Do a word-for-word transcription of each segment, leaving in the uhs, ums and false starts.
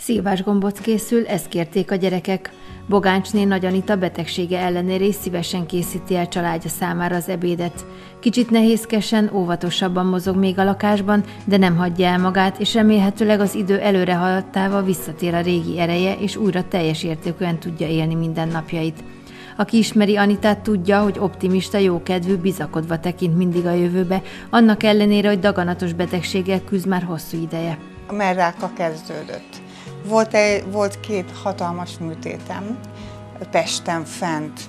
Szilvásgombóc készül, ezt kérték a gyerekek. Bogáncsné Nagy Anita betegsége ellenére is szívesen készíti el családja számára az ebédet. Kicsit nehézkesen, óvatosabban mozog még a lakásban, de nem hagyja el magát, és remélhetőleg az idő előre haladtával visszatér a régi ereje, és újra teljes értékűen tudja élni mindennapjait. Aki ismeri Anitát, tudja, hogy optimista, jókedvű, bizakodva tekint mindig a jövőbe, annak ellenére, hogy daganatos betegséggel küzd már hosszú ideje. A mellráka kezdődött. Volt, egy, volt két hatalmas műtétem Pesten fent.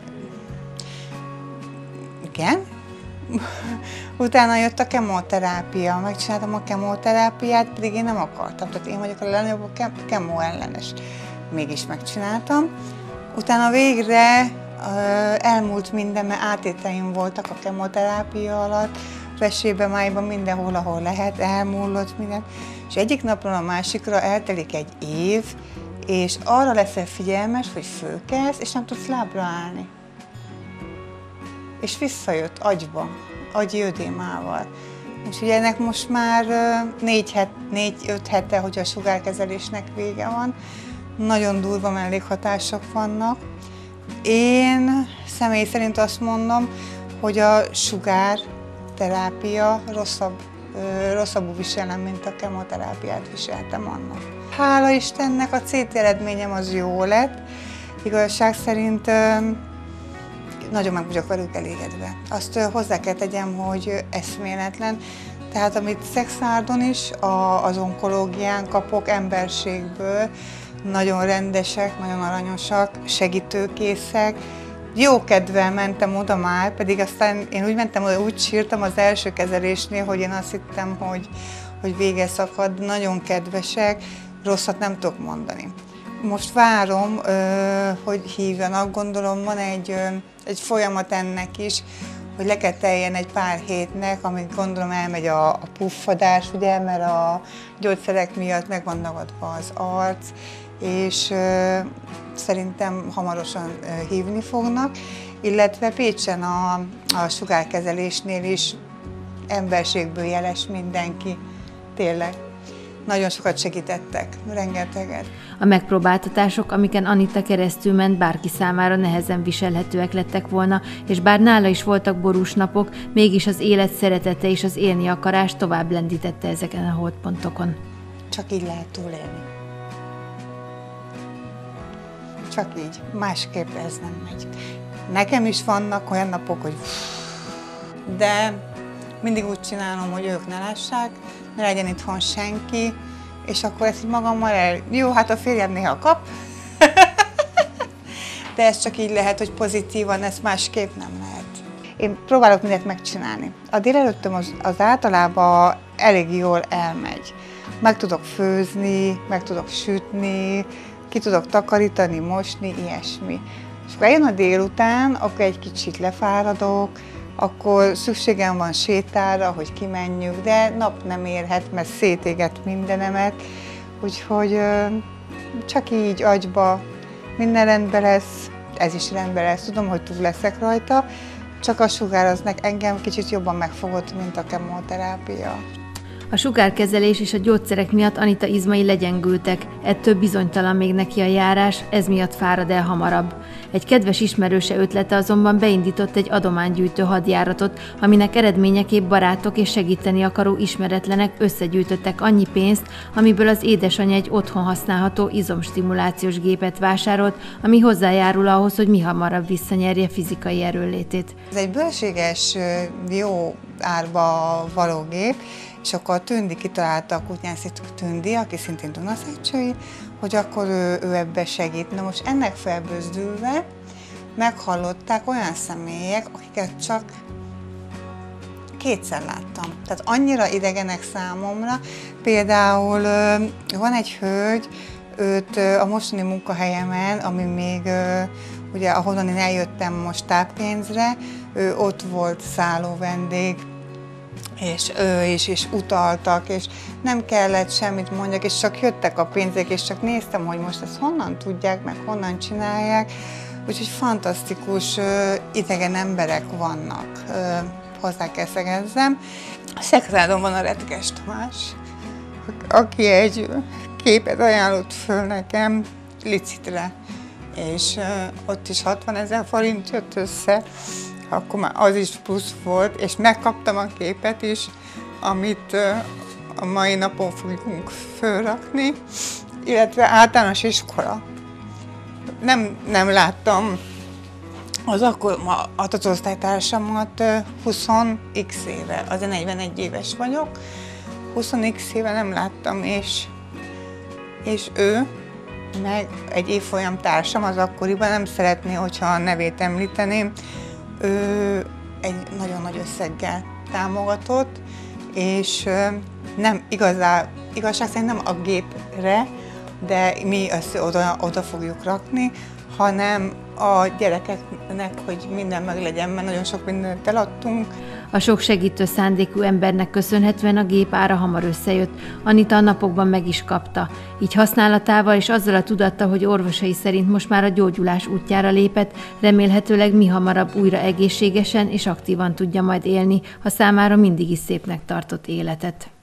Igen. Utána jött a kemoterápia, megcsináltam a kemoterápiát, pedig én nem akartam. Tehát én vagyok a legnagyobb a kemó ellenes. Mégis megcsináltam. Utána végre elmúlt minden, mert átételeim voltak a kemoterápia alatt, vesébe, májban, mindenhol, ahol lehet, elmúlott minden. És egyik napról a másikra eltelik egy év, és arra leszel figyelmes, hogy fölkelsz, és nem tudsz lábra állni. És visszajött agyba, agyi ödémával. Úgyhogy ennek most már négy-öt hete, hogy a sugárkezelésnek vége van. Nagyon durva mellékhatások vannak. Én személy szerint azt mondom, hogy a sugárterápia rosszabb, rosszabbul viselem, mint a kemoterápiát viseltem annak. Hála Istennek a cé té eredményem az jó lett. Igazság szerint nagyon meg vagyok velük elégedve. Azt hozzá kell tegyem, hogy eszméletlen. Tehát amit Szexárdon is, az onkológián kapok emberségből, nagyon rendesek, nagyon aranyosak, segítőkészek. Jó kedvel mentem oda már, pedig aztán én úgy mentem oda, úgy sírtam az első kezelésnél, hogy én azt hittem, hogy, hogy vége szakad. Nagyon kedvesek, rosszat nem tudok mondani. Most várom, hogy hívjanak, gondolom van egy, egy folyamat ennek is, hogy le kell teljen egy pár hétnek, amit gondolom elmegy a, a puffadás, ugye, mert a gyógyszerek miatt meg van dagadva az arc, és uh, szerintem hamarosan uh, hívni fognak, illetve Pécsen a, a sugárkezelésnél is emberségből jeles mindenki, tényleg. Nagyon sokat segítettek, rengeteget. A megpróbáltatások, amiken Anita keresztül ment, bárki számára nehezen viselhetőek lettek volna, és bár nála is voltak borús napok, mégis az élet szeretete és az élni akarás tovább lendítette ezeken a holdpontokon. Csak így lehet túlélni. Csak így, másképp ez nem megy. Nekem is vannak olyan napok, hogy de mindig úgy csinálom, hogy ők ne lássák, ne legyen itthon senki, és akkor ezt így magammal el... Jó, hát a férjem néha kap, de ez csak így lehet, hogy pozitívan, ezt másképp nem lehet. Én próbálok mindent megcsinálni. A délelőttöm az, az általában elég jól elmegy. Meg tudok főzni, meg tudok sütni, ki tudok takarítani, mosni, ilyesmi. És akkor eljön a délután, akkor egy kicsit lefáradok, akkor szükségem van sétára, hogy kimenjünk, de nap nem érhet, mert szétéget mindenemet. Úgyhogy csak így agyba minden rendben lesz, ez is rendben lesz, tudom, hogy túl leszek rajta, csak a sugár az engem kicsit jobban megfogott, mint a kemoterápia. A sugárkezelés és a gyógyszerek miatt Anita izmai legyengültek, ettől bizonytalan még neki a járás, ez miatt fárad el hamarabb. Egy kedves ismerőse ötlete azonban beindított egy adománygyűjtő hadjáratot, aminek eredményeképp barátok és segíteni akaró ismeretlenek összegyűjtöttek annyi pénzt, amiből az édesanyja egy otthon használható izomstimulációs gépet vásárolt, ami hozzájárul ahhoz, hogy mihamarabb visszanyerje fizikai erőnlétét. Ez egy bőséges, jó árba való gép, és akkor a Tündi kitalálta, a Kutnyászi Tündi, aki szintén dunaszékcsői, hogy akkor ő, ő ebbe segít. Na most ennek felbőzdülve meghallották olyan személyek, akiket csak kétszer láttam. Tehát annyira idegenek számomra. Például van egy hölgy, őt a mostani munkahelyemen, ami még ugye ahonnan én eljöttem most táppénzre, ő ott volt szálló vendég, és ő is, és utaltak, és nem kellett semmit mondjak, és csak jöttek a pénzek, és csak néztem, hogy most ezt honnan tudják, meg honnan csinálják. Úgyhogy fantasztikus idegen emberek vannak, hozzá kell szegezzem. Szexárdon van a Retkes Tamás, aki egy képet ajánlott föl nekem licitre, és ott is hatvanezer forint jött össze, akkor már az is plusz volt, és megkaptam a képet is, amit a mai napon fogunk fölrakni, illetve általános iskola. Nem, nem láttam az akkor a osztálytársamat húsz x éve, azért negyvenegy éves vagyok, húsz x éve nem láttam, és, és ő, meg egy évfolyam társam az akkoriban, nem szeretné, hogyha a nevét említeném, ő egy nagyon nagy összeggel támogatott, és nem igazán, igazság szerint nem a gépre, de mi ezt oda, oda fogjuk rakni, hanem a gyerekeknek, hogy minden meg legyen, mert nagyon sok mindent eladtunk. A sok segítő szándékú embernek köszönhetően a gép ára hamar összejött. Anita a napokban meg is kapta. Így használatával és azzal a tudattal, hogy orvosai szerint most már a gyógyulás útjára lépett, remélhetőleg mihamarabb újra egészségesen és aktívan tudja majd élni a számára mindig is szépnek tartott életet.